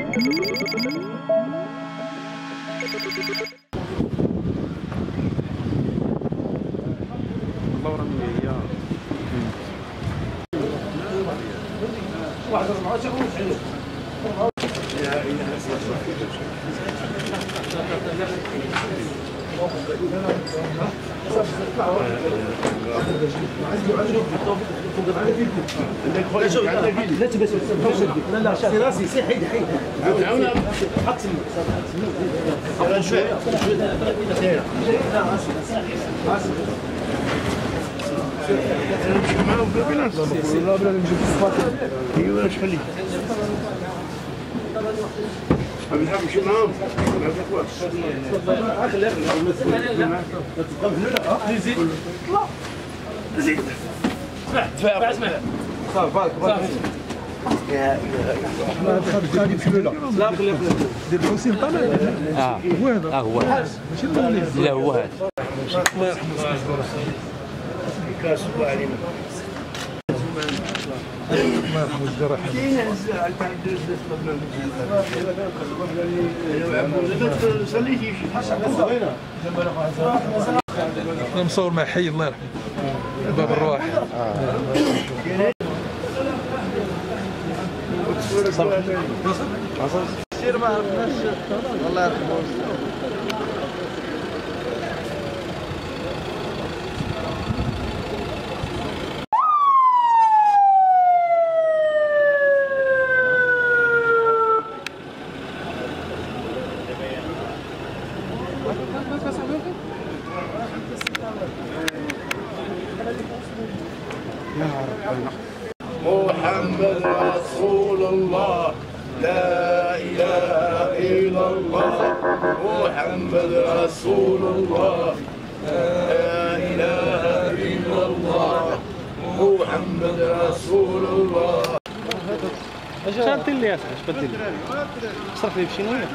لا تبس لا لا شاف راسي سي حيد حيد حط سمك شويه معاهم في البلاد لا بلا نجيب الصفات ايوا اش خلي ما بنحبش معاهم ما بناخذش زيد زيد دفع اسمع صافي بالك يا احنا غادي بسهوله لا خلي دير الحسين طالع هو هذا هو ماشي المغني لا هو هذا الله يرحمه كاس علينا الله يرحمه الجراح انا مصور مع حي الله يرحمه باب الرواح سير ما عرفناش الله يرحمه محمد رسول الله لا إله إلا الله محمد رسول الله لا إله إلا الله محمد رسول الله شاد لي اش بدل صرف لي بشي نويه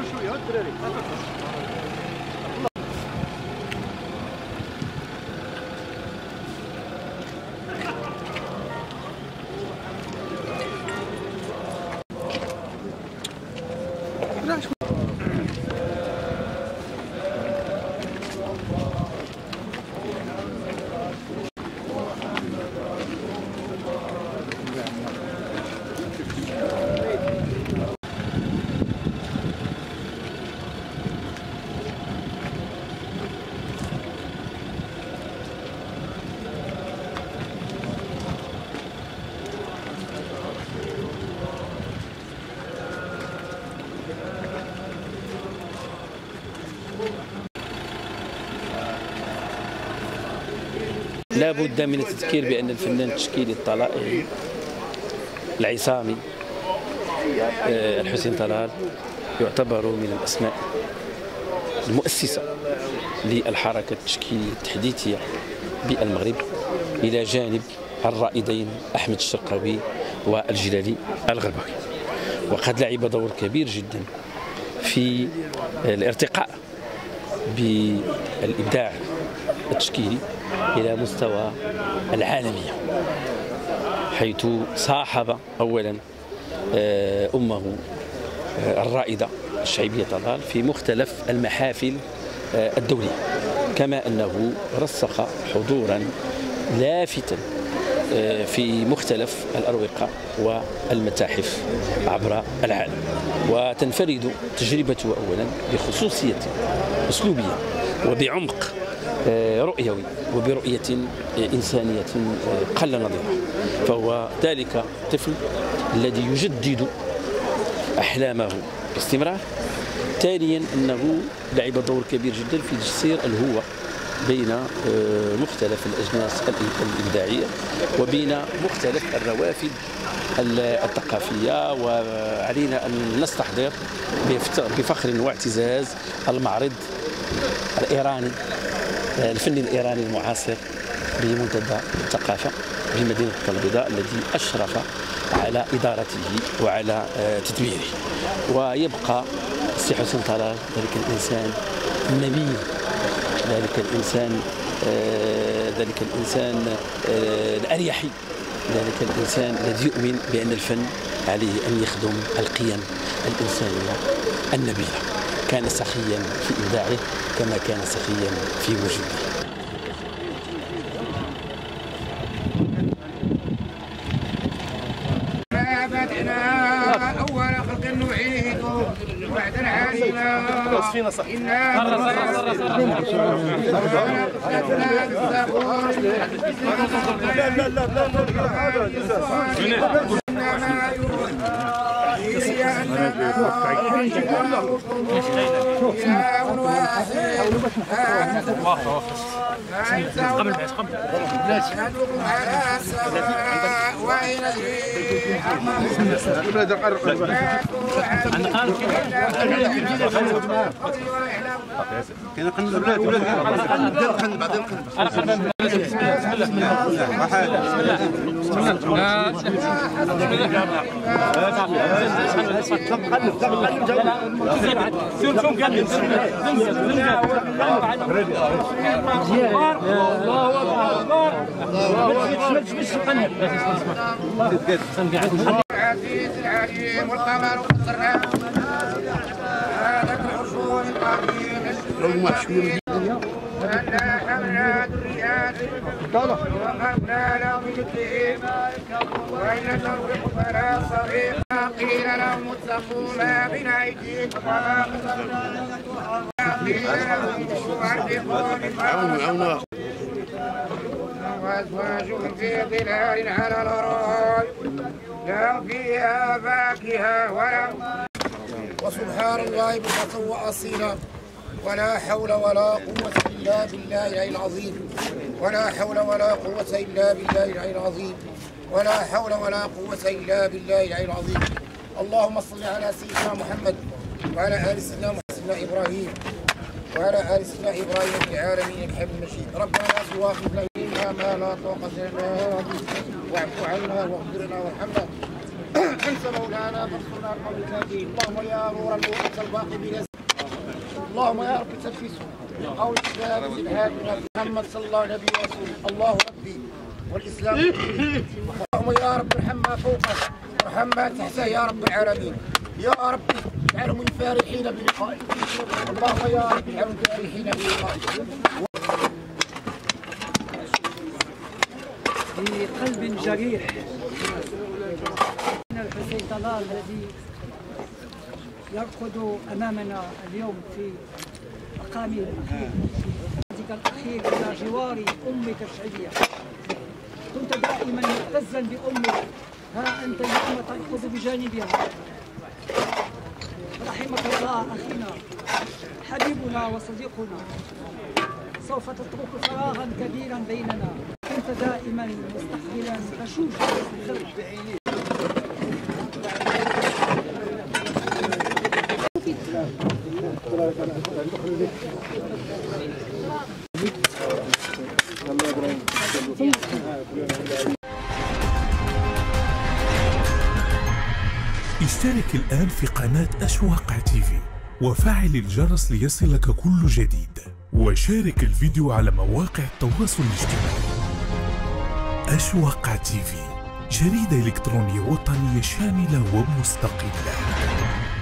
لا بد من التذكير بأن الفنان التشكيلي الطلائعي العصامي الحسين طلال يعتبر من الأسماء المؤسسة للحركة التشكيلية التحديثية بالمغرب إلى جانب الرائدين أحمد الشرقاوي والجلالي الغرباوي، وقد لعب دور كبير جدا في الارتقاء بالإبداع التشكيلي إلى مستوى العالمية، حيث صاحب أولا أمه الرائدة الشعبية طلال في مختلف المحافل الدولية، كما أنه رسخ حضورا لافتا في مختلف الأروقة والمتاحف عبر العالم. وتنفرد تجربته أولا بخصوصية أسلوبية وبعمق رؤيوي وبرؤية إنسانية قل نظيرها، فهو ذلك الطفل الذي يجدد أحلامه باستمرار. ثانيا أنه لعب دور كبير جدا في تجسير الهوة بين مختلف الأجناس الإبداعية وبين مختلف الروافد الثقافية، وعلينا أن نستحضر بفخر واعتزاز المعرض الإيراني الفني الإيراني المعاصر بمنتدى الثقافة بمدينة البيضاء الذي أشرف على إدارته وعلى تدبيره. ويبقى السي حسين طلال ذلك الإنسان النبيل، ذلك الإنسان الأريحي ذلك الإنسان الذي يؤمن بأن الفن عليه أن يخدم القيم الإنسانية النبيلة. كان سخيا في إبداعه كما كان سخيا في وجوده. أول خلق نعيد وعدا علينا فينا صح كاين قنب بعدين العزيز العليم والقمر والسراب هذا الحصول القديم أنا حملنا ذريات وقفنا لهم بمثلهم وإن تنفقوا فلا صريخ قيل لهم اتقوا ما بين أيديكم قيل لهم أنفقوا مما وأزواجهم في ظلال على الأرائك لا فيها فاكهة ولا وسبحان الله بكرة وأصيلا ولا حول ولا قوة إلا بالله العلي العظيم ولا حول ولا قوة إلا بالله العلي العظيم ولا حول ولا قوة إلا بالله العلي العظيم. اللهم صل على سيدنا محمد وعلى آل سيدنا محمد سيدنا إبراهيم وعلى آل سيدنا إبراهيم في العالمين الحميد المجيد. ربنا لا تؤاخذنا ما لا طاقة لنا به واعف عنا واغفر لنا وارحمنا أنت مولانا فانصرنا على القوم الكافرين. اللهم يا نور النور الباقي بلا اللهم يا رب تنفيسه قول الإسلام الهادي محمد صلى الله عليه وسلم. الله ربي والإسلام اللهم يا رب ارحم ما فوقه وارحم ما تحته يا رب العالمين. يا رب اجعلهم من فرحين بلقائك. اللهم يا رب اجعلهم فرحين بلقائك. بقلب جريح من الحسين طلال الذي يرقد أمامنا اليوم في مقامه الأخير إلى جوار أمك الشعبية. كنت دائما معتزا بأمك، ها أنت اليوم ترقد بجانبها. رحمك الله أخينا حبيبنا وصديقنا، سوف تترك فراغا كبيرا بيننا. كنت دائما مستقبلا بشوشا اشترك الآن في قناة أشواق تيفي وفعل الجرس ليصلك كل جديد، وشارك الفيديو على مواقع التواصل الاجتماعي. أشواق تيفي، جريدة إلكترونية وطنية شاملة ومستقلة.